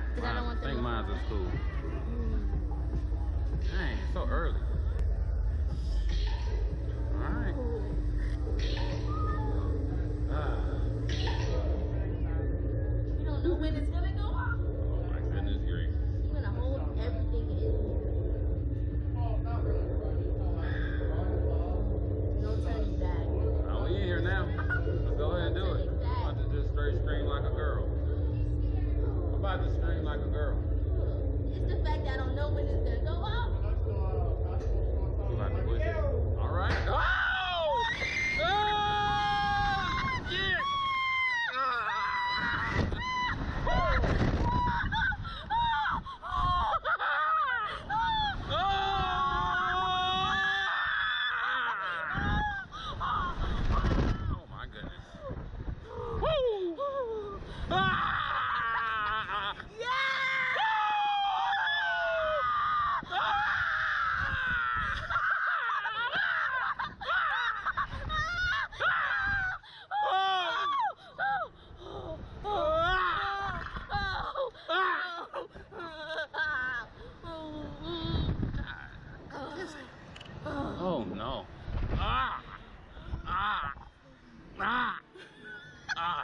Because I don't want them to mine's in school. Dang, it's so early. Alright. You don't know when it's gonna go off. Oh my goodness gracious. You're gonna hold everything in here. No turning back. Oh, we in here now. Let's go ahead and do it. I'm about to just straight scream like a girl. I'm about to scream like a girl. It's the fact that I don't know when it's gonna go off. I'm about to push it. All right. Oh! Oh! Shit! Oh my goodness. Woo! Oh no. Ah! Ah! Ah! Ah!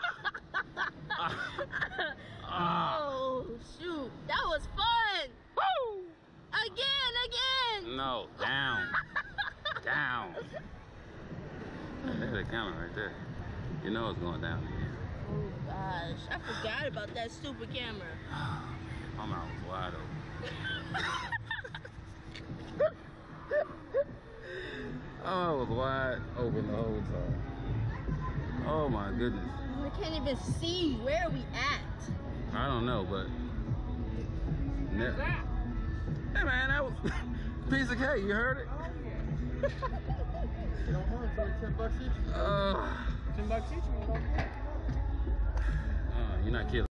Ah! Oh shoot, that was fun! Woo! Again! No, down. Down. There's the camera right there. You know it's going down again. Oh gosh, I forgot about that stupid camera. My mouth was wide open. Oh, it was wide open the whole time. Oh my goodness. I can't even see where we at. I don't know, but hey man, that was a piece of cake. You heard it? You don't know, it's only $10 each. $10 each. You're not killing.